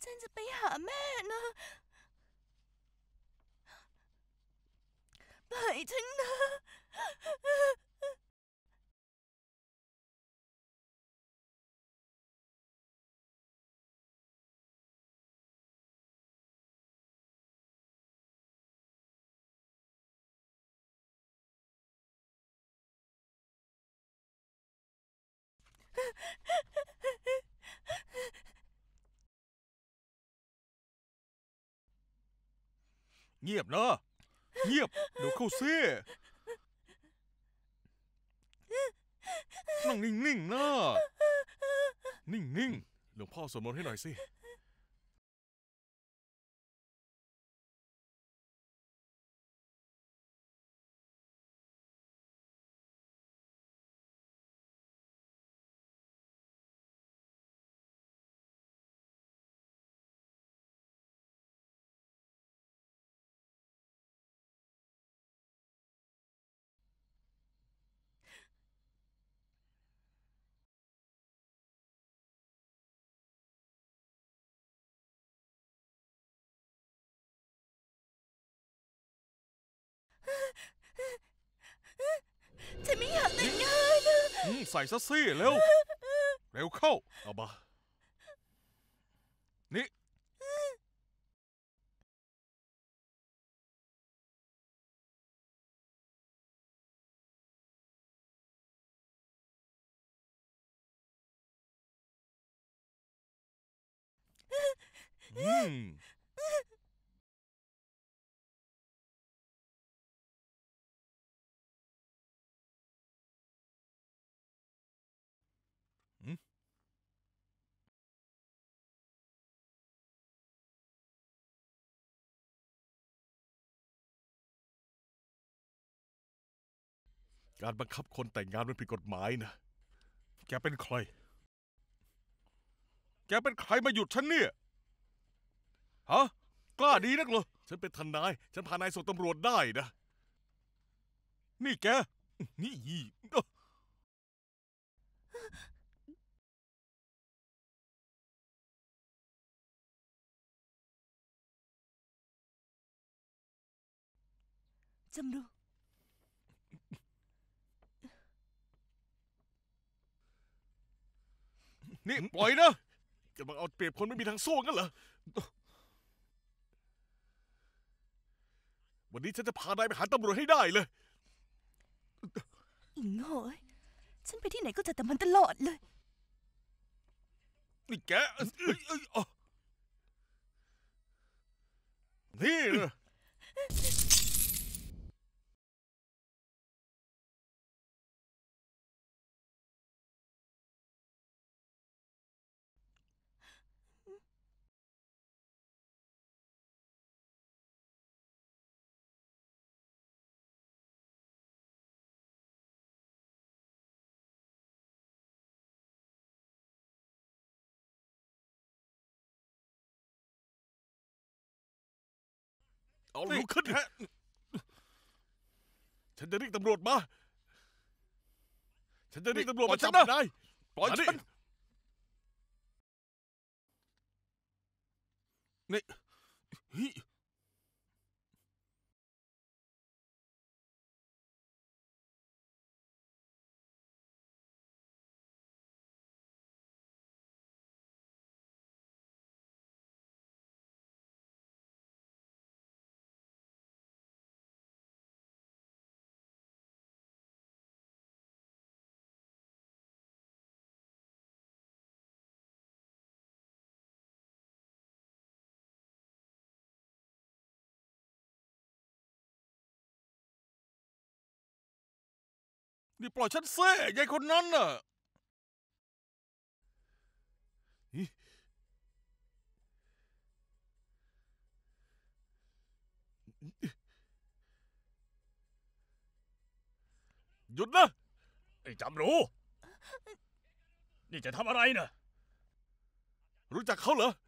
ฉันจะไปหาแม่นะปล่อยฉันนะเงียบนะเงียบเดี๋ยวเข้าซินั่งนิ่งๆนะนิ่งๆหลวงพ่อสวดมนต์ให้หน่อยสิฉันไม่อยากแต่งงานนะใส่ซะสิเร็วเข้าเอามานี่อืมอืมการบังคับคนแต่งงานมันผิดกฎหมายนะแกเป็นใครมาหยุดฉันเนี่ยฮะกล้าดีนักเหรอฉันเป็นทนายฉันพานายส่งตำรวจได้นะนี่แกนี่จำรูนี่ปล่อยนะจะมาเอาเปรียบคนไม่มีทางสู้กันเหรอวันนี้ฉันจะพานายไปหาตำรวจให้ได้เลยอิงโหยฉันไปที่ไหนก็เจอแต่มันตลอดเลยนี่แกนี่นะเอาลุกขึ้นฮะฉันจะเรียกตำรวจมาฉันจะเรียกตำรวจมาจับนายปล่อยฉันนี่นี่ปล่อยฉันเซ่ยายคนนั้นน่ะหยุดนะไอ้จำรู้นี่จะทำอะไรนะรู้จักเขาเหรอ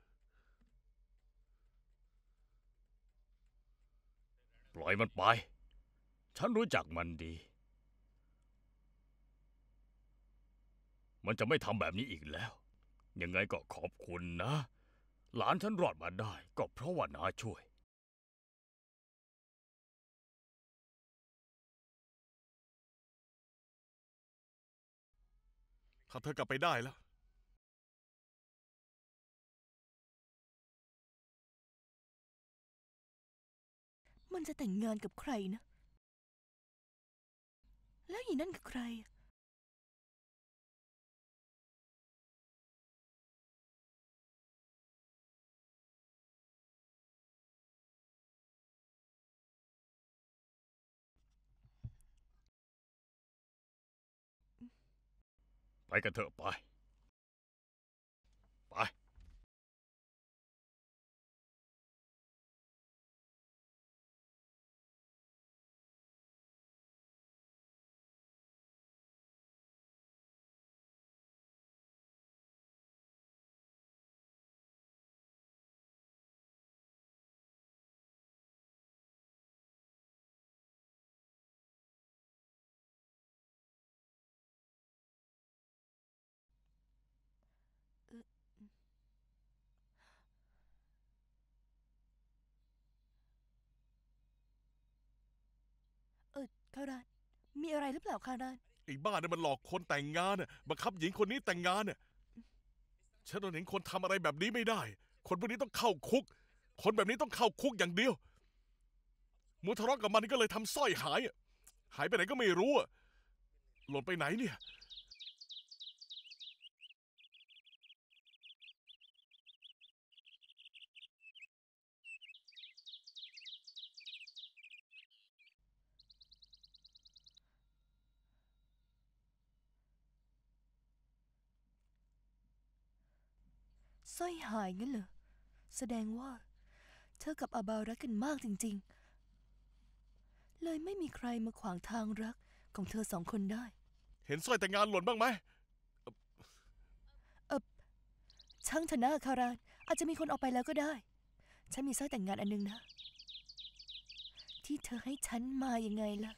ปล่อยมันไปฉันรู้จักมันดี มันจะไม่ทำแบบนี้อีกแล้ว ยังไงก็ขอบคุณนะหลานฉันรอดมาได้ก็เพราะว่าน้าช่วยถ้าเธอกลับไปได้แล้วมันจะแต่งงานกับใครนะ แล้วอีนั่นกับใครไปกันเถอะไป ไปคารานมีอะไรหรือเปล่าคารานไอ้บ้าเนี่ยมันหลอกคนแต่งงานน่ะบังคับหญิงคนนี้แต่งงานน่ะฉันเห็นคนทำอะไรแบบนี้ไม่ได้ คนพวกนี้ต้องเข้าคุก คนแบบนี้ต้องเข้าคุกอย่างเดียวมัวทะเลาะกับมันก็เลยทำสร้อยหายอะหายไปไหนก็ไม่รู้อะหล่นไปไหนเนี่ยสร้อยหายงั้นเหรอ แสดงว่าเธอกับอาบารักกันมากจริงๆ เลยไม่มีใครมาขวางทางรักของเธอสองคนได้เห็นสร้อยแต่งงานหล่นบ้างไหมช่างเถอะนะคาราน อาจจะมีคนเอาไปแล้วก็ได้ ฉันมีสร้อยแต่งงานอันนึงนะ ที่เธอให้ฉันมายังไงล่ะ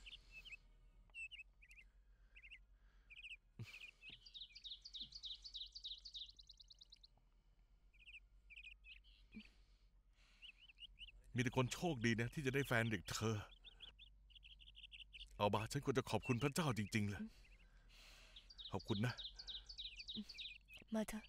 มีแต่คนโชคดีนะที่จะได้แฟนเด็กเธอ เอาบาฉันควรจะขอบคุณพระเจ้าจริงๆเลยขอบคุณนะมาเถอะ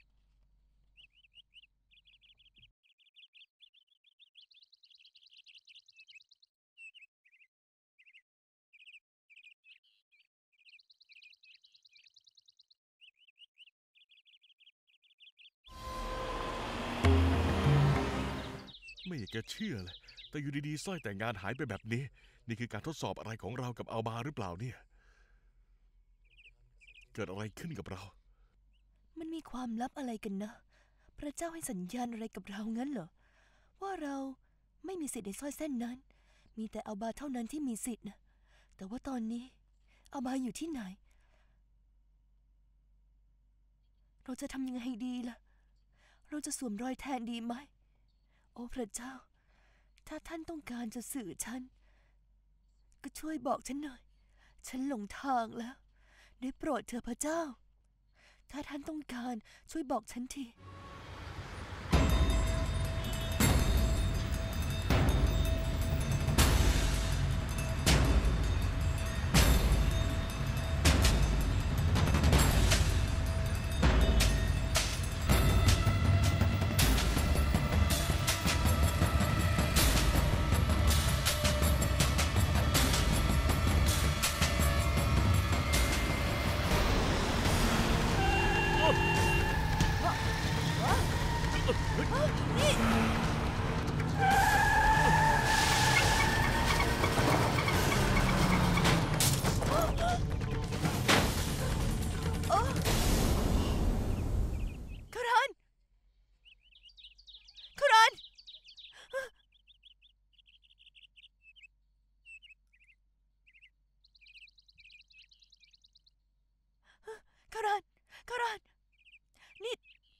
ไม่อยากจะเชื่อเลย แต่อยู่ดีๆสร้อยแต่งงานหายไปแบบนี้ นี่คือการทดสอบอะไรของเรากับอัลบาหรือเปล่าเนี่ย เกิดอะไรขึ้นกับเรามันมีความลับอะไรกันนะ พระเจ้าให้สัญญาณอะไรกับเรางั้นเหรอ ว่าเราไม่มีสิทธิ์ในสร้อยเส้นนั้น มีแต่อาบาเท่านั้นที่มีสิทธิ์นะ แต่ว่าตอนนี้อาบาอยู่ที่ไหน เราจะทำยังไงดีล่ะ เราจะสวมรอยแทนดีไหม โอ้พระเจ้า ถ้าท่านต้องการจะสื่อฉัน ก็ช่วยบอกฉันหน่อย ฉันหลงทางแล้ว ได้โปรดเถอะพระเจ้า ถ้าท่านต้องการช่วยบอกฉันที คารานคารานคารานคารานนี่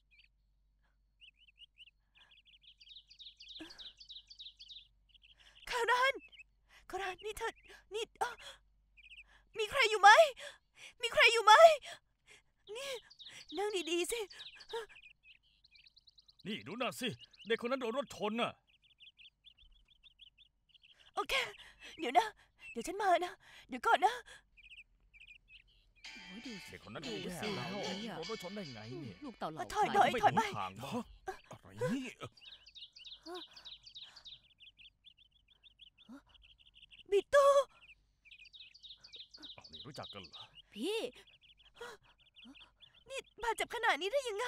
คารานคารานนี่เธอนี่มีใครอยู่ไหม มีใครอยู่ไหม นี่นั่งดีๆสินี่ดูนั่นสิเด็กคนนั้นโดนรถชนน่ะโอเค เดี๋ยวนะ เดี๋ยวฉันมานะ เดี๋ยวก่อนนะโอ้ยดูสิเด็กคนนั้นดูแย่สิแล้วเนี่ยโดนรถชนได้ไงเนี่ยลูกเต่าเหล่าถอยใครหน่อยไม่ถอยไปถูกทางบ้างอะไรนี่บิตูอ้าวนี่รู้จักกันเหรอพี่นี่บาดเจ็บขนาดนี้ได้ยังไง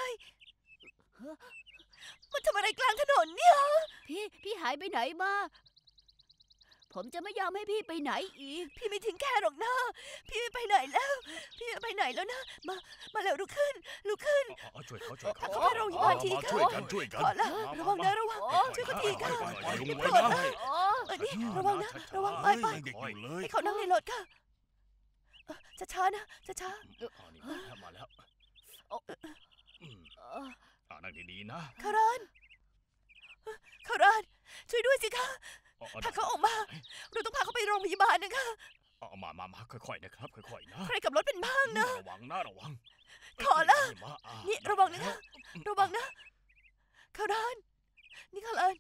มันทำอะไรกลางถนนเนี่ยพี่หายไปไหนมา ผมจะไม่ยอมให้พี่ไปไหนอีกพี่ไม่ทิ้งแค่หรอกนะ พี่ไม่ไปไหนแล้ว พี่ไม่ไปไหนแล้วนะ มาเร็วลุกขึ้น ลุกขึ้นอ๋อช่วยเขาช่วยเขาเข้าไปโรงพยาบาลทีมาค่ะช่วยกันช่วยกันขอละระวังนะระวัง ช่วยเขาทีค่ะปล่อยลุงโปไว้รดนะนะเออนี่ระวังนะ ระวังไปเฮ้ยไปยังเด็กอยู่เลยให้เขานั่งในรถค่ะช้าๆนะช้าอ๋อนี่มาแล้วอืมนั่งดีๆนะๆคารานคารานช่วยด้วยสิคะ พาเขาออกมา เราต้องพาเขาไปโรงพยาบาลนะคะมาค่อยๆนะครับค่อยๆนะใครขับรถเป็นบ้างนะระวังนะระวังขอละมานี่ระวังนะคะ ระวังนะคารานนี่คาราน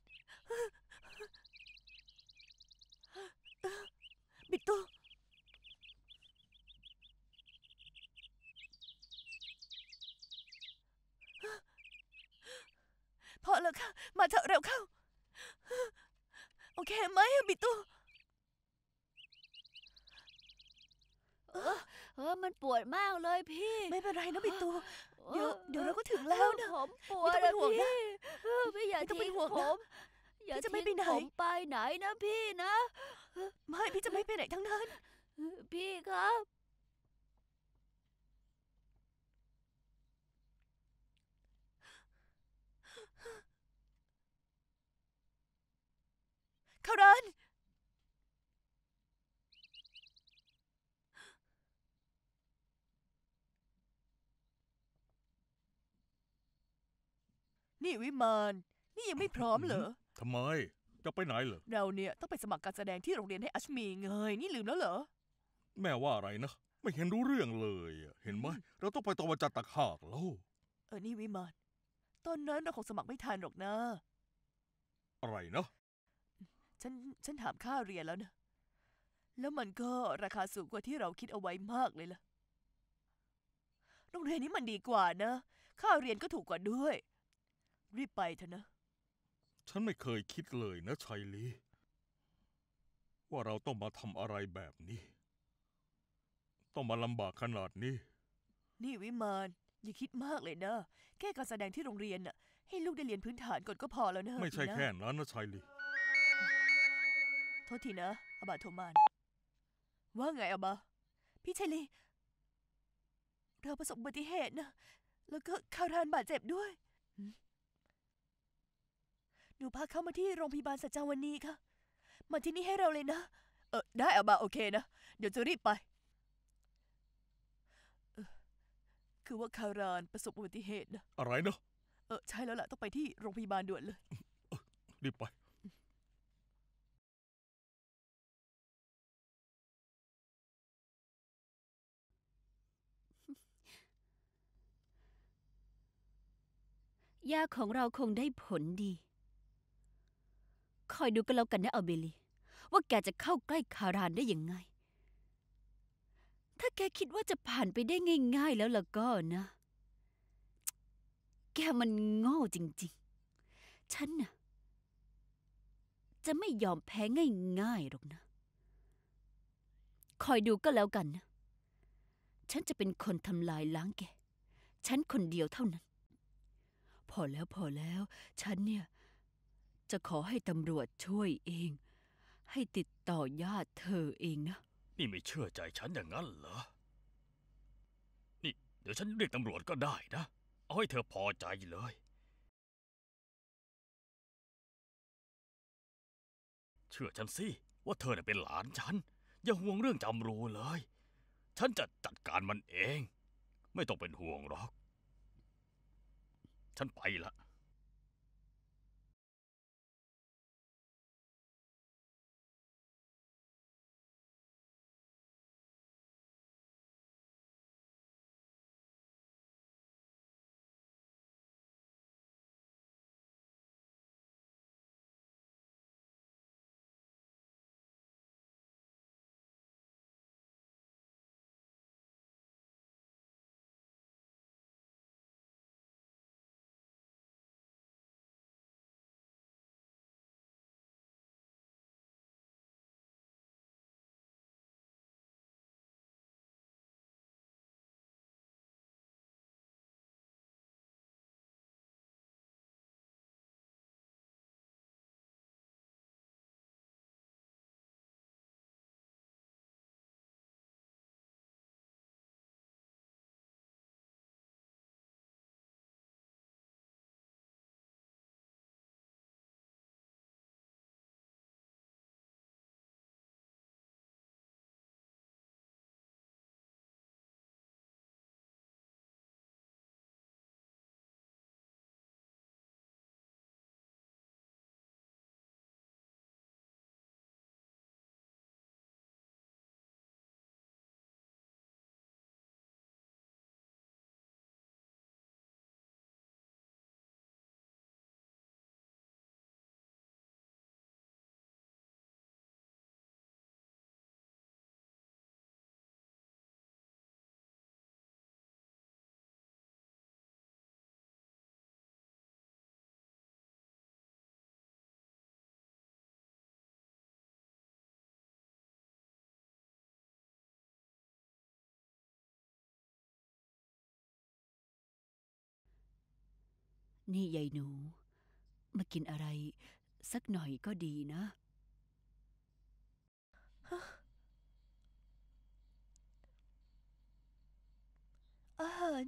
บิดตัวพอแล้วค่ะ มาเถอะเร็วเข้า โอเคไหมบิดตัวมันปวดมากเลยพี่ไม่เป็นไรนะบิดตัว เดี๋ยวเราก็ถึงแล้วนะผมปวดไม่ต้องเป็นห่วงนะพี่อย่าไม่ต้องเป็นทิ้งห่วงผนะมอย่าพี่จะไม่ทิ้งไปไหนผมไปไหนนะพี่นะไม่พี่จะไม่ไปไหนทั้งนั้นพี่ครับคารานนี่วิมาน นี่ยังไม่พร้อมเหรอทำไม จะไปไหนเหรอเราเนี่ยต้องไปสมัครการแสดงที่โรงเรียนให้อัชมีไง นี่ลืมแล้วเหรอแม่ว่าอะไรนะ ไม่เห็นรู้เรื่องเลยอะเห็นไหม เราต้องไปตะวันจันทร์ตะหากแล้วนี่วิมาน ตอนนั้นเราคงสมัครไม่ทันหรอกนะอะไรนะฉันถามค่าเรียนแล้วนะ แล้วมันก็ราคาสูงกว่าที่เราคิดเอาไว้มากเลยล่ะ โรงเรียนนี้มันดีกว่านะ ค่าเรียนก็ถูกกว่าด้วย รีบไปเถอะนะฉันไม่เคยคิดเลยนะชัยลี ว่าเราต้องมาทำอะไรแบบนี้ ต้องมาลำบากขนาดนี้นี่วิมาน อย่าคิดมากเลยนะ แค่การแสดงที่โรงเรียนน่ะ ให้ลูกได้เรียนพื้นฐานก่อนก็พอแล้วนะไม่ใช่นะแค่นั้นนะชัยลีโทษทีนะอาบาโทมาน ว่าไงอาบาพี่ชัยลี เราประสบอุบัติเหตุนะ แล้วก็คารานบาดเจ็บด้วย หนูพาเขามาที่โรงพยาบาลสัจจาวันนี้ค่ะ มาที่นี่ให้เราเลยนะ ได้อาบาโอเคนะ เดี๋ยวจะรีบไป คือว่าคารานประสบอุบัติเหตุนะอะไรนะใช่แล้วล่ะ ต้องไปที่โรงพยาบาลด่วนเลยรีบไปยาของเราคงได้ผลดี คอยดูกันแล้วกันนะอัลเบลี ว่าแกจะเข้าใกล้คารานได้ยังไง ถ้าแกคิดว่าจะผ่านไปได้ง่ายๆแล้วล่ะก็นะ แกมันโง่จริงๆ ฉันน่ะจะไม่ยอมแพ้ง่ายๆหรอกนะ คอยดูก็แล้วกันนะ ฉันจะเป็นคนทำลายล้างแก ฉันคนเดียวเท่านั้น พอแล้ว ฉันเนี่ยจะขอให้ตำรวจช่วยเอง ให้ติดต่อญาติเธอเองนะนี่ไม่เชื่อใจฉันอย่างนั้นเหรอ นี่เดี๋ยวฉันเรียกตำรวจก็ได้นะ เอาให้เธอพอใจเลย เชื่อฉันสิว่าเธอเป็นหลานฉัน อย่าห่วงเรื่องจำรูเลย ฉันจะจัดการมันเอง ไม่ต้องเป็นห่วงหรอก ฉันไปละนี่ยายหนู มากินอะไรสักหน่อยก็ดีนะอาหาร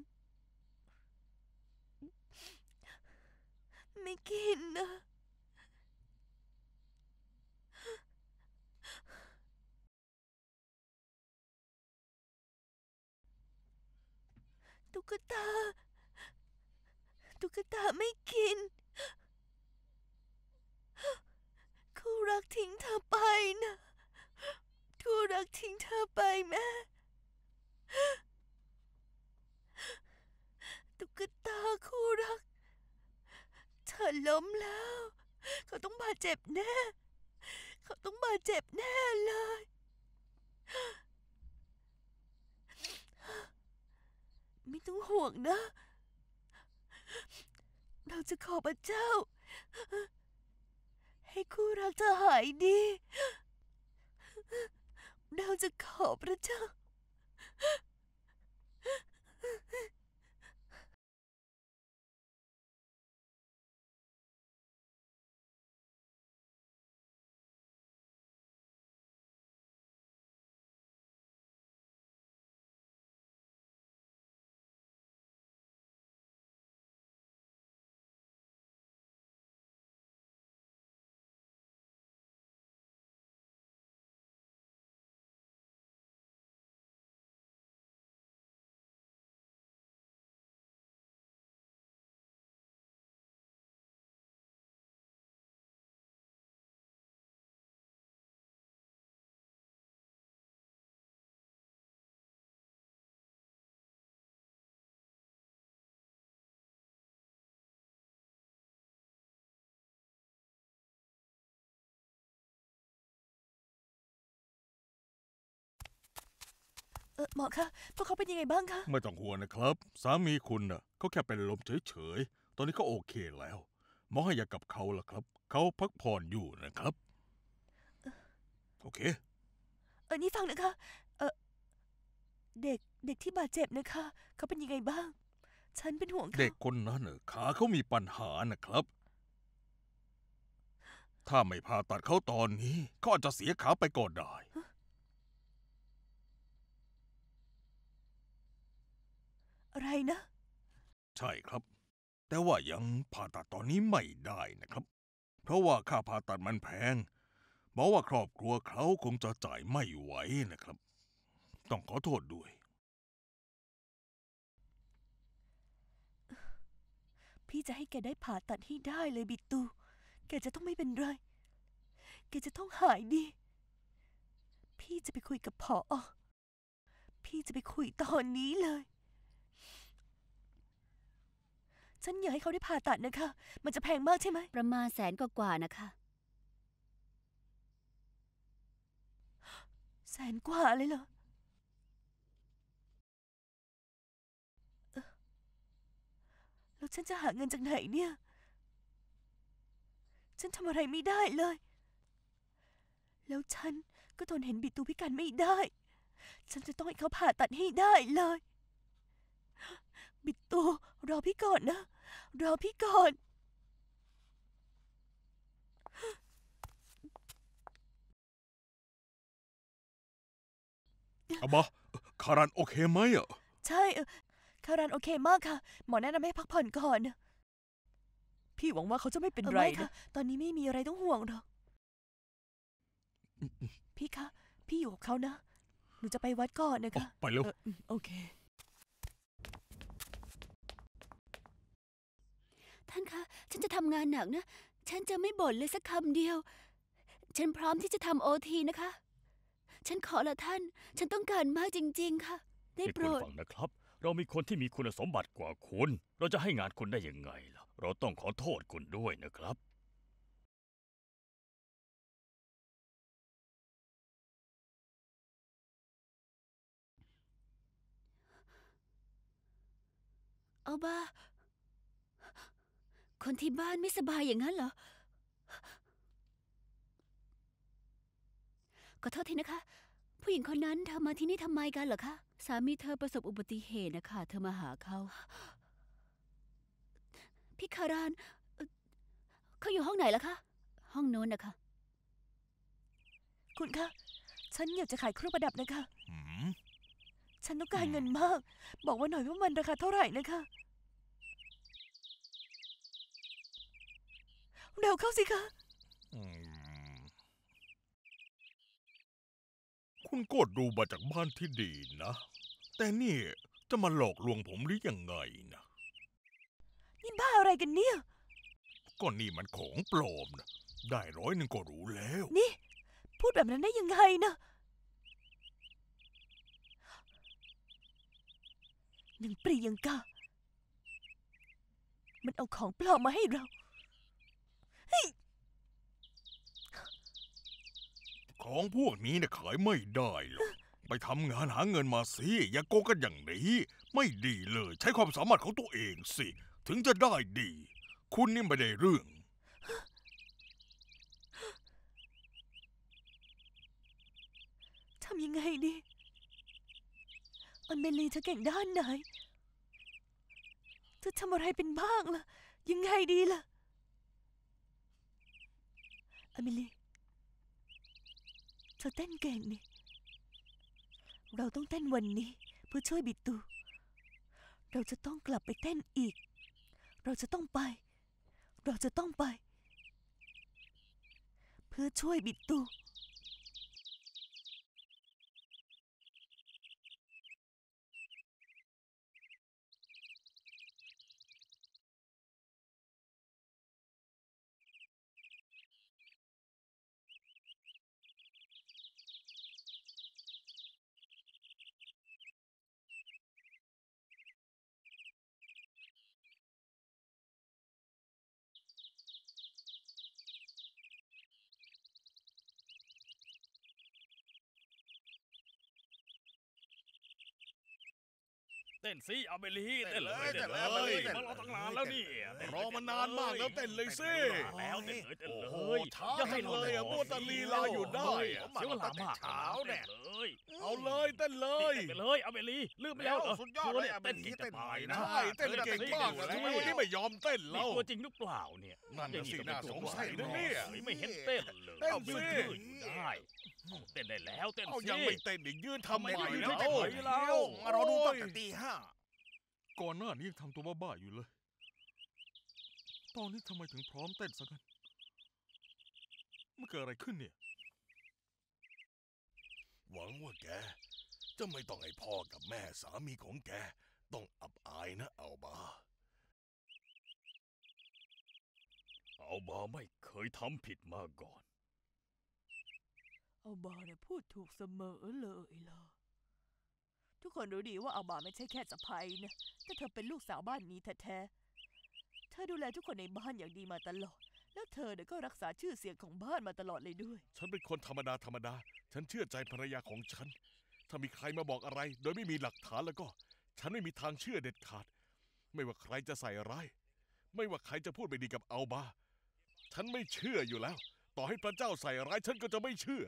ไม่กินนะตุ๊กตาไม่กิน คู่รักทิ้งเธอไปนะคู่รักทิ้งเธอไปแม่ตุ๊กตาคู่รักเธอล้มแล้ว เขาต้องบาดเจ็บแน่ เขาต้องบาดเจ็บแน่เลย ไม่ต้องห่วงนะ เราจะขอพระเจ้า ให้คู่รักเธอหายดี เราจะขอพระเจ้า หมอคะ พวกเขาเป็นยังไงบ้างคะไม่ต้องห่วงนะครับ สามีคุณน่ะเขาแค่เป็นลมเฉยๆ ตอนนี้เขาโอเคแล้ว หมอให้ยากับเขาล่ะครับ เขาพักผ่อนอยู่นะครับ โอเคนี่ฟังนะคะ เด็กที่บาดเจ็บนะคะ เขาเป็นยังไงบ้าง ฉันเป็นห่วงเขาเด็กคนนั้นน่ะขาเขามีปัญหานะครับ ถ้าไม่ผ่าตัดเขาตอนนี้เขาอาจจะเสียขาไปก็ได้อะไรนะใช่ครับ แต่ว่ายังผ่าตัดตอนนี้ไม่ได้นะครับ เพราะว่าค่าผ่าตัดมันแพงบอกว่าครอบครัวเขาคงจะจ่ายไม่ไหวนะครับ ต้องขอโทษด้วยพี่จะให้แกได้ผ่าตัดให้ได้เลยบิตู แกจะต้องไม่เป็นไร แกจะต้องหายดี พี่จะไปคุยกับผอ.พี่จะไปคุยตอนนี้เลย ฉันอยากให้เขาได้ผ่าตัดนะคะ มันจะแพงมากใช่ไหมประมาณ100,000 กว่าๆนะคะ 100,000 กว่าเลยเหรอ แล้วฉันจะหาเงินจากไหนเนี่ย ฉันทำอะไรไม่ได้เลย แล้วฉันก็ทนเห็นบิตูพิการไม่ได้ ฉันจะต้องให้เขาผ่าตัดให้ได้เลย บิตูรอพี่ก่อนนะ รอพี่ก่อนอาบะคารันโอเคไหมอ่ะใช่คารันโอเคมากค่ะ หมอแนะนำให้พักผ่อนก่อนพี่หวังว่าเขาจะไม่เป็นไรไม่นะค่ะ ตอนนี้ไม่มีอะไรต้องห่วงหรอก พี่คะ พี่อยู่กับเขานะ หนูจะไปวัดก่อนนะคะไปเร็วโอเคท่านคะ ฉันจะทำงานหนักนะ ฉันจะไม่บ่นเลยสักคำเดียว ฉันพร้อมที่จะทำOTนะคะ ฉันขอละท่าน ฉันต้องการมากจริงๆค่ะ ได้ให้โปคุรณดฟังนะครับ เรามีคนที่มีคุณสมบัติกว่าคุณ เราจะให้งานคุณได้ยังไงล่ะ เราต้องขอโทษคุณด้วยนะครับเอาบ้า คนที่บ้านไม่สบายอย่างนั้นเหรอ ขอโทษทีนะคะ ผู้หญิงคนนั้นเธอมาที่นี่ทำไมกันเหรอคะ สามีเธอประสบอุบัติเหตุนะคะ เธอมาหาเขาพี่คารานเขาอยู่ห้องไหนล่ะคะ ห้องโน้นนะคะคุณคะ ฉันอยากจะขายเครื่องประดับนะคะหืมฉันต้องการเงินมาก บอกว่าหน่อยว่ามันราคาเท่าไหร่นะคะ เร็วเข้าสิคะอืมคุณโกดดูมาจากบ้านที่ดีนะ แต่นี่จะมาหลอกลวงผมหรือยังไงนะนี่บ้าอะไรกันเนี่ยก็นี่มันของปลอมนะได้100ก็รู้แล้วนี่ พูดแบบนั้นได้ยังไงนะหนึ่งปรียังกามันเอาของปลอมมาให้เราของพวกนี้เนี่ยขายไม่ได้หรอก ไปทำงานหาเงินมาสิ อย่าโกงกันอย่างนี้ ไม่ดีเลย ใช้ความสามารถของตัวเองสิ ถึงจะได้ดี คุณนี่ไม่ได้เรื่องทำยังไงดีอันเมลีเธอเก่งด้านไหนเธอทำอะไรเป็นบ้างล่ะ ยังไงดีล่ะอันเมลีเธอเต้นเก่งนี่ เราต้องเต้นวันนี้เพื่อช่วยบิดตู เราจะต้องกลับไปเต้นอีก เราจะต้องไป เราจะต้องไป เพื่อช่วยบิดตูเต้นสิเอาเบลีเต้นเลยเต้นเลยมารอเต้นเลยตั้งนานแล้วนี่รอมานานมากแล้วเต้นเลยสิแล้วเต้นเลยเต้นโอ้เลโหยช้าอย่าให้จังเลยอะรอมัวแต่ลีลาอยู่ได้อะเสียเวลามากเช้าเนี่ยต้เลยเอาเลยเต้นเลยเต้นไปเลยเอาเบลีลืมไปแล้วเหรอสุดยอดเธเลยนี่อะเต้นเก่งจะตายนะใช่เต้นเก่งมากอะทำไมวันนี้ไม่ยอมเต้นนี่เล่าตัวจริงหรือเปล่าเนี่ยนั่นน่ะสิอย่น่าสงสัยนะเนี่ยไม่เห็นเต้นเลยเต้นเอาสิยืนอยู่ได้เอาเต้นได้แล้วเต้นเอาสิยังไม่เต้นอีกยืนทำไมทำไมไม่แล้วเต้นเลยเล่ามารอดูตั้งแต่ตีก่อนหน้านี้ยังทำตัวบ้าๆอยู่เลย ตอนนี้ทำไมถึงพร้อมเต้นซะกันมันเกิดอะไรขึ้นเนี่ยหวังว่าแกจะไม่ต้องให้พ่อกับแม่สามีของแกต้องอับอายนะเอาบาเอาบาไม่เคยทำผิดมาก่อนเอาบาเนี่ยพูดถูกเสมอเลยล่ะ ทุกคนรู้ดีว่าเอาบาไม่ใช่แค่สะใภ้นะแต่เธอเป็นลูกสาวบ้านนี้แท้ๆ เธอดูแลทุกคนในบ้านอย่างดีมาตลอด แล้วเธอเนี่ยก็รักษาชื่อเสียงของบ้านมาตลอดเลยด้วยฉันเป็นคนธรรมดาธรรมดา ฉันเชื่อใจภรรยาของฉัน ถ้ามีใครมาบอกอะไร โดยไม่มีหลักฐานแล้วก็ ฉันไม่มีทางเชื่อเด็ดขาด ไม่ว่าใครจะใส่ร้าย ไม่ว่าใครจะพูดไม่ดีกับอัลบา ฉันไม่เชื่ออยู่แล้ว ต่อให้พระเจ้าใส่ร้ายฉันก็จะไม่เชื่อ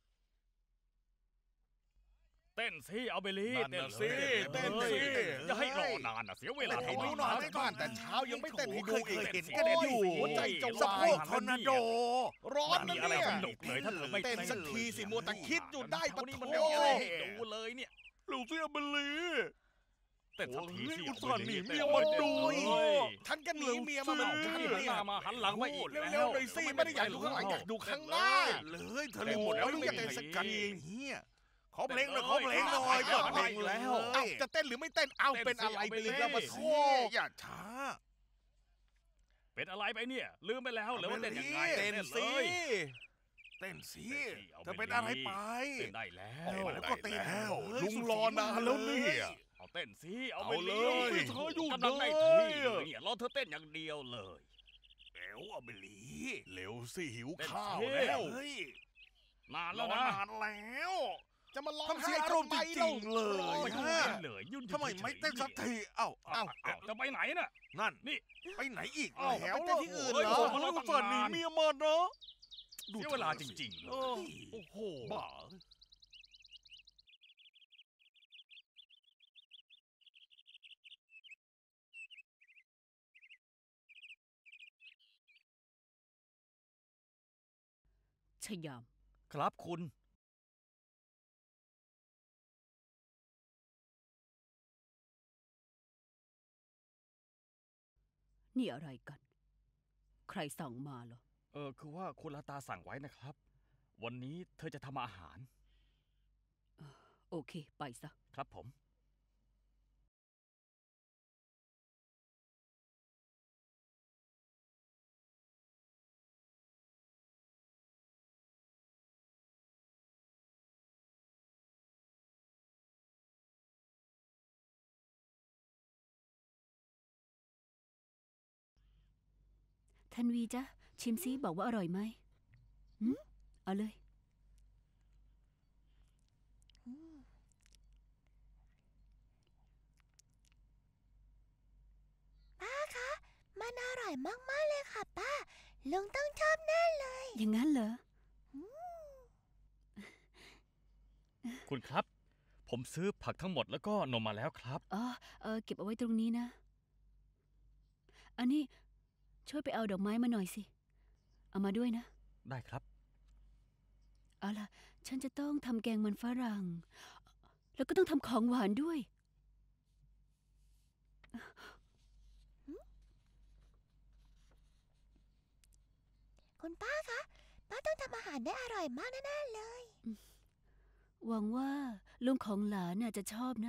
เต้นสิเอาเบลีนั่นน่ะสิเต้นสิอย่าให้รอนานนะเสียเวลาเต้นให้ดูหน่อยได้บ้านแต่เช้ายังไม่เต้นให้ดูอีกเห็นก็ได้อยู่หัวใจจะวายทอร์นาโดร้อนมีนะอะไรเนี่ยสนุกเลยถ้าเธอไม่เต้นสักทีสิมัวแต่คิดอยู่ได้ปะนี่โถมันไม่มีอะไรให้ดูเลยเนี่ยลูกเสียเบลลีเต้นสักทีสิอุตส่าห์หนีเมียต้มาดูเฮ้ยฉันก็หนีเมียมาเหมือนกันหันเนี่หยน้ามาหันหลังมาอีกเร็วๆหน่อยสิไม่ได้อยากดูข้างหลังอยากดูข้างหน้าเลยเธอลืมหมดแล้วหรือยังไงสักกันเฮียขอเพลงหน่อยขอเพลงหน่อยเปิดเพลงแล้วเอ้าจะเต้นหรือไม่เต้นเอาเป็นอะไรไปอีกแล้วมาโทษอย่าช้าเป็นอะไรไปเนี่ยลืมไปแล้วเหรือว่าเต้นยังไงเต้นสิเต้นสิเอาเธอเป็นอะไรไปเต้นได้แล้วแล้วก็เต้นแล้วเฮ้ยลุงรอนานแล้วเนี่ยเอาเต้นสิเอาเอาไปเลยเธออยู่กำลังได้ทีเนี่ยรอเธอเต้นอย่างเดียวเลยเอ๋วเอาเบลลีเร็วสิหิวข้าวเต้นสิแล้วเฮ้ยนานรแล้วอนะนานแล้วจะมาร้องทำเสีไห้ยอารมณ์จริงๆเลยไม่ต้องฮะเต้นเลยยุ่นทำไมไม่เต้นสักทีเอ้าเอ้าจะไปไหนน่ะนั่นนี่ไปไหนอีกเอ้าแล้วไปเต้นที่อื่นเหรอโโลูกฝันหนีเมียมาเนาะเสียเวลาจริงๆเลยโอ้โหบ้าชยามครับคุณนี่อะไรกัน ใครสั่งมาเหรอคือว่าคุณลาตาสั่งไว้นะครับ วันนี้เธอจะทำอาหารโอเค ไปซะครับผมทันวีจ๊ะ ชิมซิบอกว่าอร่อยไหมหืมเอาเลยมันอร่อยมากๆเลยค่ะป้า ลุงต้องชอบแน่เลยอย่างนั้นเหรอคุณครับ ผมซื้อผักทั้งหมดแล้วก็นมมาแล้วครับอ๋อ เก็บเอาไว้ตรงนี้นะ อันนี้ช่วยไปเอาดอกไม้มาหน่อยสิ เอามาด้วยนะได้ครับเอาล่ะ ฉันจะต้องทำแกงมันฝรั่ง แล้วก็ต้องทำของหวานด้วยคุณป้าคะ ป้าต้องทำอาหารได้อร่อยมากแน่ๆเลยหวังว่าลุงของหลานน่ะจะชอบนะ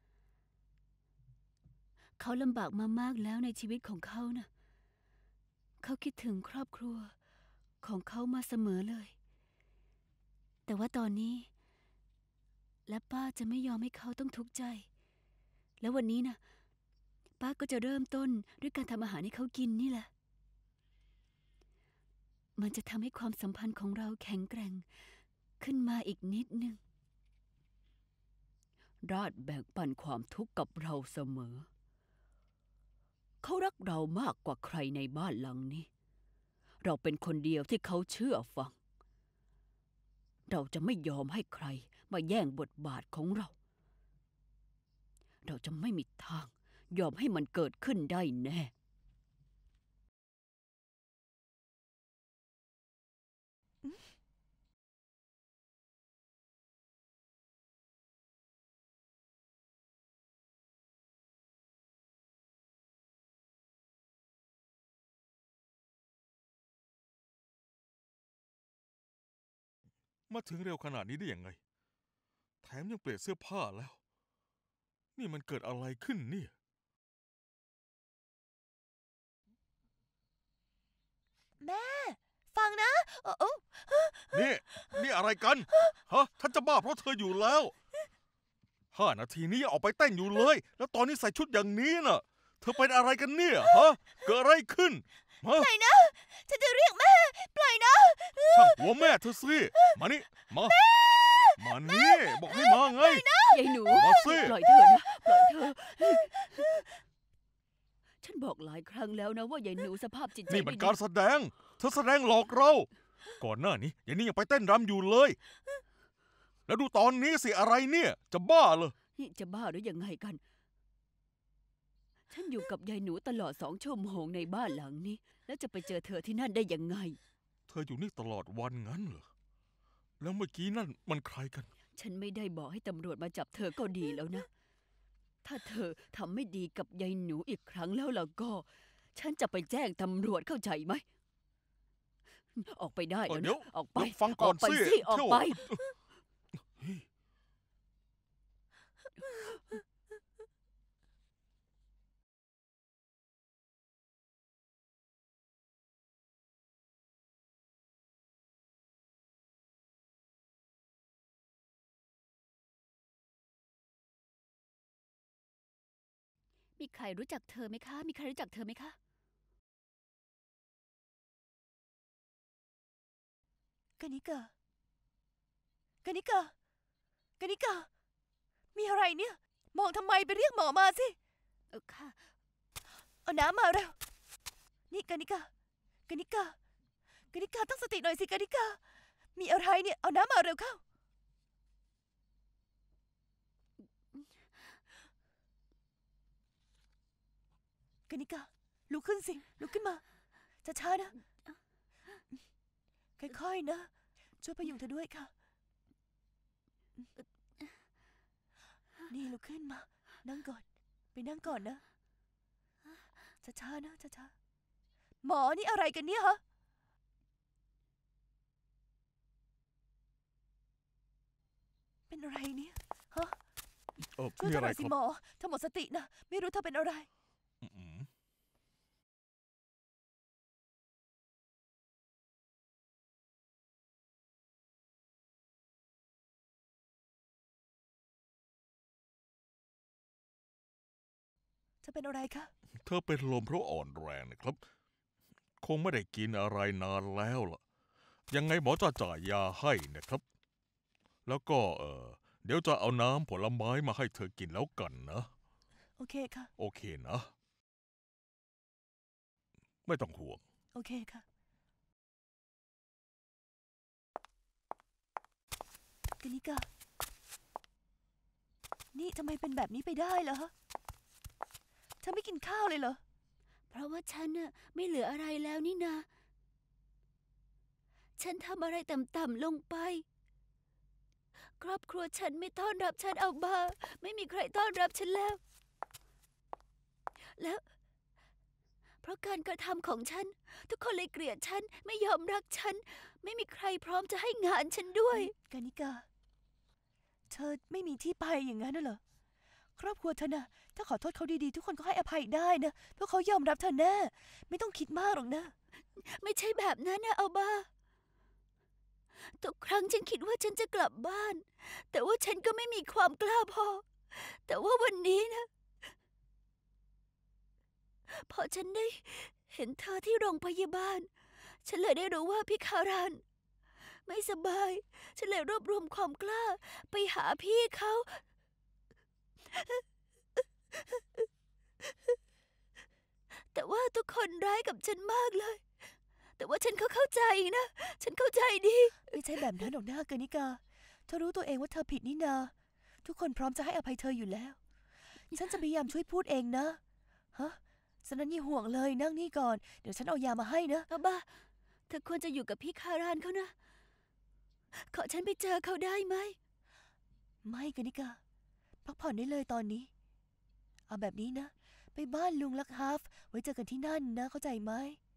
เขาลำบากมามากแล้วในชีวิตของเขานะ่ะ เขาคิดถึงครอบครัวของเขามาเสมอเลย แต่ว่าตอนนี้ และป้าจะไม่ยอมให้เขาต้องทุกข์ใจ แล้ววันนี้นะป้าก็จะเริ่มต้นด้วยการทำอาหารให้เขากินนี่แหละ มันจะทำให้ความสัมพันธ์ของเราแข็งแกร่งขึ้นมาอีกนิดนึง ราดแบ่งปันความทุกข์กับเราเสมอ เขารักเรามากกว่าใครในบ้านหลังนี้ เราเป็นคนเดียวที่เขาเชื่อฟัง เราจะไม่ยอมให้ใครมาแย่งบทบาทของเรา เราจะไม่มีทางยอมให้มันเกิดขึ้นได้แน่มาถึงเร็วขนาดนี้ได้ยังไง แถมยังเปลี่ยนเสื้อผ้าแล้ว นี่มันเกิดอะไรขึ้นเนี่ยแม่ ฟังนะโอ้นี่อะไรกัน ฮะท่านจะบ้าเพราะเธออยู่แล้ว5 นาทีนี้ยังออกไปเต้นอยู่เลย แล้วตอนนี้ใส่ชุดอย่างนี้น่ะ เธอเป็นอะไรกันเนี่ย ฮะ เกิดอะไรขึ้นฮะปล่อยนะ ฉันจะเรียกแม่ ปล่อยนะช่างหัวแม่เธอสิ มานี่ มานี่ บอกให้มาไงยายหนูมาสิปล่อยเธอนะ ปล่อยเธอ ฉันบอกหลายครั้งแล้วนะว่ายายหนูสภาพจิตใจนี่มันไม่ดีการแสดง เธอแสดงหลอกเรา ก่อนหน้านี้อย่างนี้ยังไปเต้นรำอยู่เลย แล้วดูตอนนี้สิอะไรเนี่ย จะบ้าเหรอนี่จะบ้าหรือยังไงกัน ฉันอยู่กับยายหนูตลอด2 ชั่วโมงในบ้านหลังนี้ แล้วจะไปเจอเธอที่นั่นได้ยังไงเธออยู่นี่ตลอดวันงั้นเหรอ แล้วเมื่อกี้นั่นมันใครกันฉันไม่ได้บอกให้ตำรวจมาจับเธอก็ดีแล้วนะ ถ้าเธอทำไม่ดีกับยายหนูอีกครั้งแล้วล่ะก็ ฉันจะไปแจ้งตำรวจเข้าใจไหม ออกไปได้แล้วเดี๋ยวนะ ออกไปเดี๋ยวฟังก่อนไปสิสิออกไปเฮ้ยมีใครรู้จักเธอไหมคะ มีใครรู้จักเธอไหมคะกานิกา กานิกา กานิกา มีอะไรเนี่ย มองทำไมไปเรียกหมอมาสิค่ะเอาน้ำมาเร็ว นี่กานิกา กานิกา กานิกาต้องสติหน่อยสิกานิกา มีอะไรเนี่ย เอาน้ำมาเร็วเข้า กานิกา ลุกขึ้นสิ ลุกขึ้นมา ช้าๆนะ ค่อยๆนะช่วยพยุงเธอด้วยค่ะ นี่ลุกขึ้นมา นั่งก่อน ไปนั่งก่อนนะ ช้าๆนะช้าๆหมอนี่อะไรกันเนี่ยฮะ เป็นอะไรเนี่ยฮะ ช่วยมีเธออะหไรน่อยคสิรับหมอเธอหมดสตินะ ไม่รู้เธอเป็นอะไรอืมเธอเป็นอะไรคะเธอเป็นลมเพราะอ่อนแรงนะครับ คงไม่ได้กินอะไรนานแล้วล่ะ ยังไงหมอจะจ่ายยาให้นะครับ แล้วก็เดี๋ยวจะเอาน้ำผลไม้มาให้เธอกินแล้วกันนะโอเคค่ะโอเคนะ ไม่ต้องห่วงโอเคค่ะ กนิกา นี่ทำไมเป็นแบบนี้ไปได้เหรอฮะเธอไม่กินข้าวเลยเหรอเพราะว่าฉันน่ะไม่เหลืออะไรแล้วนี่นา ฉันทำอะไรต่ำๆลงไป ครอบครัวฉันไม่ต้อนรับฉันเอาบาไม่มีใครต้อนรับฉันแล้ว แล้ว เพราะการกระทำของฉัน ทุกคนเลยเกลียดฉัน ไม่ยอมรักฉัน ไม่มีใครพร้อมจะให้งานฉันด้วยกานิกา เธอไม่มีที่ไปอย่างนั้นน่ะเหรอ ครอบครัวเธอน่ะ ถ้าขอโทษเขาดีๆ ทุกคนก็ให้อภัยได้นะ เพราะเขายอมรับเธอแน่ ไม่ต้องคิดมากหรอกนะไม่ใช่แบบนั้นนะเอาบาทุกครั้งฉันคิดว่าฉันจะกลับบ้าน แต่ว่าฉันก็ไม่มีความกล้าพอ แต่ว่าวันนี้นะ พอฉันได้เห็นเธอที่โรงพยาบาล ฉันเลยได้รู้ว่าพี่คารานไม่สบาย ฉันเลยรวบรวมความกล้าไปหาพี่เขา แต่ว่าทุกคนร้ายกับฉันมากเลย แต่ว่าฉันก็เข้าใจนะ ฉันเข้าใจดีไม่ใช่แบบนั้นหรอกนะกานิกา เธอรู้ตัวเองว่าเธอผิดนี่นา ทุกคนพร้อมจะให้อภัยเธออยู่แล้ว ฉันจะพยายามช่วยพูดเองนะ ฮะฉะนั้นอย่าห่วงเลยนั่งนี่ก่อน เดี๋ยวฉันเอายามาให้นะอาบาเธอควรจะอยู่กับพี่คารานเขานะ ขอฉันไปเจอเขาได้ไหมไม่กานิกา พักผ่อนได้เลยตอนนี้ เอาแบบนี้นะ ไปบ้านลุงลักฮาฟ ไว้เจอกันที่นั่นนะ เข้าใจไหม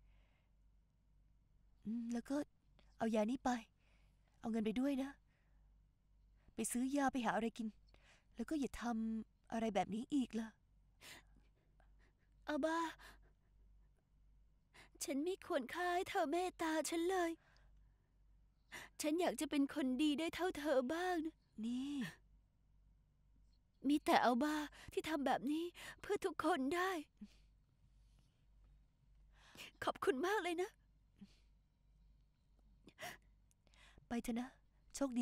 แล้วก็เอายานี้ไป เอาเงินไปด้วยนะ ไปซื้อยาไปหาอะไรกิน แล้วก็อย่าทำอะไรแบบนี้อีกล่ะอาบา ฉันไม่ควรค่าให้เธอเมตตาฉันเลย ฉันอยากจะเป็นคนดีได้เท่าเธอบ้างนะนี่มีแต่อาบาที่ทำแบบนี้เพื่อทุกคนได้ ขอบคุณมากเลยนะไปเถอะนะ โชคดี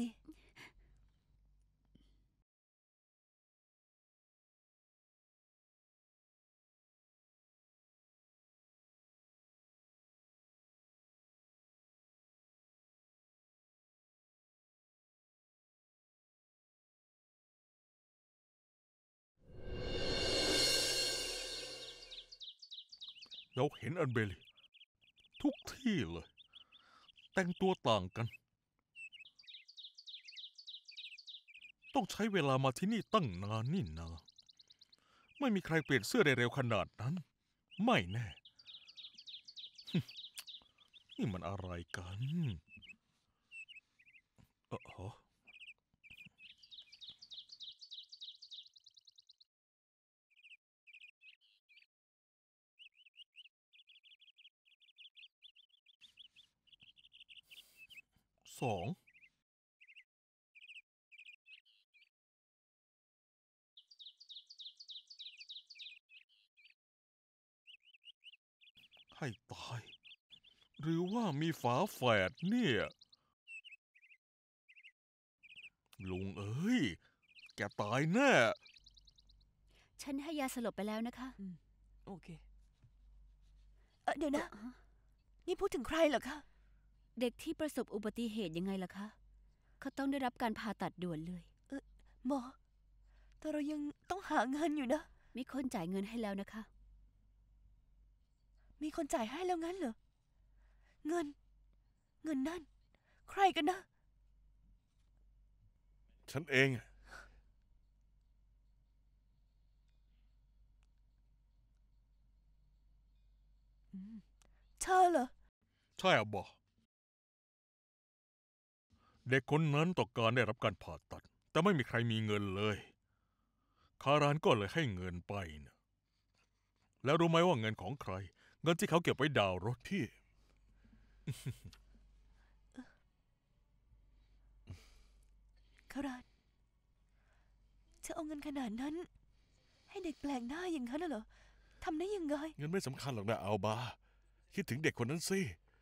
เราเห็นอันเบลีทุกที่เลย แต่งตัวต่างกัน ต้องใช้เวลามาที่นี่ตั้งนานนี่นา ไม่มีใครเปลี่ยนเสื้อได้เร็วขนาดนั้น ไม่แน่ นี่มันอะไรกันฮะสองให้ตาย หรือว่ามีฝาแฝดเนี่ย ลุงเอ้ย แกตายแน่ฉันให้ยาสลบไปแล้วนะคะโอเคเดี๋ยวนะ นี่พูดถึงใครเหรอคะเด็กที่ประสบอุบัติเหตุยังไงล่ะคะ เขาต้องได้รับการผ่าตัดด่วนเลยหมอ แต่เรายังต้องหาเงินอยู่นะมีคนจ่ายเงินให้แล้วนะคะมีคนจ่ายให้แล้วงั้นเหรอ เงินนั่น ใครกันนะฉันเองอะเธอเหรอใช่อะบอกเด็กคนนั้นต้องการได้รับการผ่าตัด แต่ไม่มีใครมีเงินเลย คารานก็เลยให้เงินไปนะแล้วรู้ไหมว่าเงินของใคร เงินที่เขาเก็บไว้ดาวน์รถพี่คารานเธอเอาเงินขนาดนั้น ให้เด็กแปลกหน้าอย่างนั้นน่ะเหรอ ทำได้ยังไงเงินไม่สำคัญหรอกนะอัลบา คิดถึงเด็กคนนั้นสิ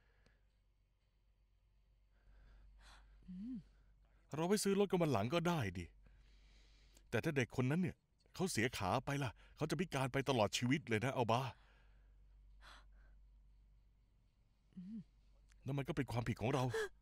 เราไปซื้อรถกันวันหลังก็ได้ดิ แต่ถ้าเด็กคนนั้นเนี่ยเขาเสียขาไปล่ะ เขาจะพิการไปตลอดชีวิตเลยนะอัลบา แล้วมันก็เป็นความผิดของเรา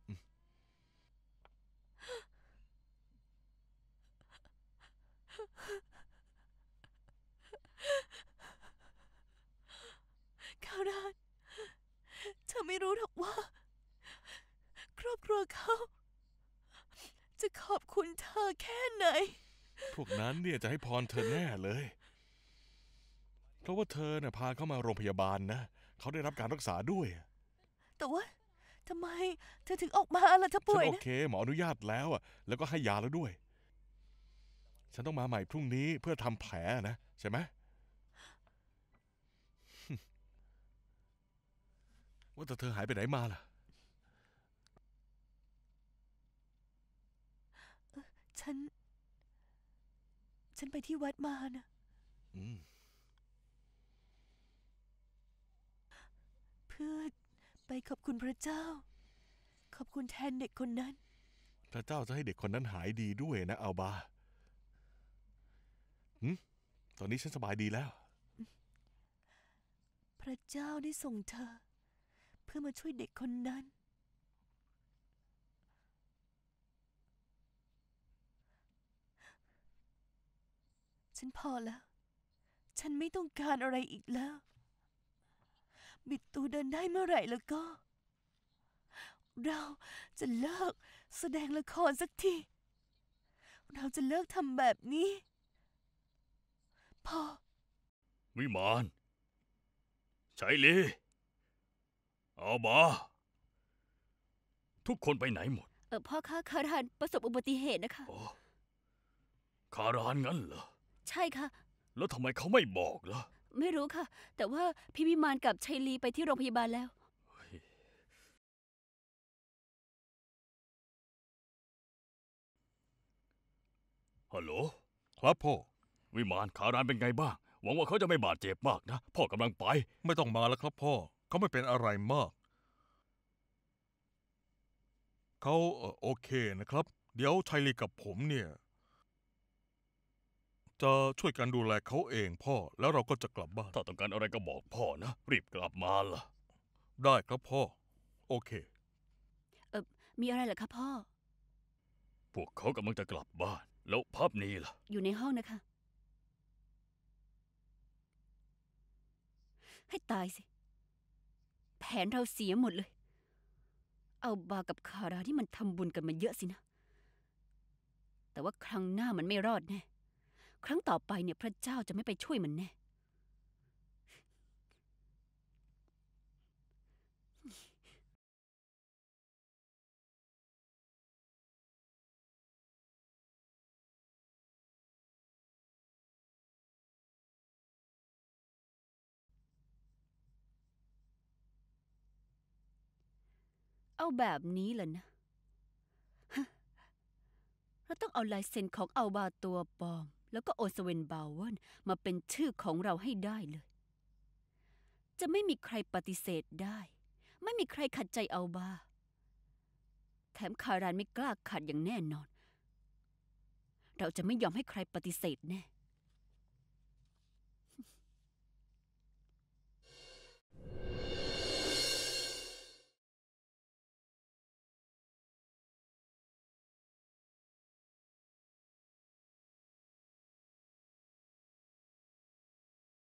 คารานเธอไม่รู้หรอกว่า ครอบครัวเขา จะขอบคุณเธอแค่ไหนพวกนั้นเนี่ยจะให้พรเธอแน่เลย เพราะว่าเธอเนี่ยพาเขามาโรงพยาบาลนะ เขาได้รับการรักษาด้วยแต่ว่าทำไมเธอถึงออกมาล่ะเธอฉัป่นวยโอนะเคหมออนุญาตแล้วอะแล้วก็ให้ยาแล้วด้วย ฉันต้องมาใหม่พรุ่งนี้เพื่อทำแผลนะใช่ไหม ว่าแต่เธอหายไปไหนมาล่ะฉันไปที่วัดมานะอืมเพื่อไปขอบคุณพระเจ้า ขอบคุณแทนเด็กคนนั้นพระเจ้าจะให้เด็กคนนั้นหายดีด้วยนะอัลบาตอนนี้ฉันสบายดีแล้วพระเจ้าได้ส่งเธอ เพื่อมาช่วยเด็กคนนั้น ฉันพอแล้ว ฉันไม่ต้องการอะไรอีกแล้ว บิดตูเดินได้เมื่อไหร่แล้วก็ เราจะเลิกแสดงละครสักที เราจะเลิกทำแบบนี้ พอวิมานชัยลีเอาบา ทุกคนไปไหนหมดพ่อคะคารานประสบอุบัติเหตุนะคะอ๋อ คารานงั้นเหรอใช่ค่ะแล้วทำไมเขาไม่บอกล่ะไม่รู้ค่ะ แต่ว่าพี่วิมานกับชัยลีไปที่โรงพยาบาลแล้วฮัลโหลครับพ่อวิมานคารานเป็นไงบ้าง หวังว่าเขาจะไม่บาดเจ็บมากนะ พ่อกำลังไปไม่ต้องมาแล้วครับพ่อ เขาไม่เป็นอะไรมาก เขาโอเคนะครับ เดี๋ยวชัยลีกับผมเนี่ย จะช่วยกันดูแลเขาเองพ่อ แล้วเราก็จะกลับบ้านถ้าต้องการอะไรก็บอกพ่อนะ รีบกลับมาล่ะได้ครับพ่อ โอเคมีอะไรเหรอคะพ่อพวกเขากำลังจะกลับบ้าน แล้วภาพนี้ล่ะอยู่ในห้องนะคะ ให้ตายสิ แผนเราเสียหมดเลย เอาบากับคาราที่มันทำบุญกันมาเยอะสินะ แต่ว่าครั้งหน้ามันไม่รอดแน่ ครั้งต่อไปเนี่ยพระเจ้าจะไม่ไปช่วยมันแน่ เอาแบบนี้ล่ะนะฮะเราต้องเอาลายเซ็นของอัลบาตัวปลอม แล้วก็โอสเวนบาวเวนมาเป็นชื่อของเราให้ได้เลย จะไม่มีใครปฏิเสธได้ ไม่มีใครขัดใจอัลบา แถมคารานไม่กล้าขัดอย่างแน่นอน เราจะไม่ยอมให้ใครปฏิเสธแน่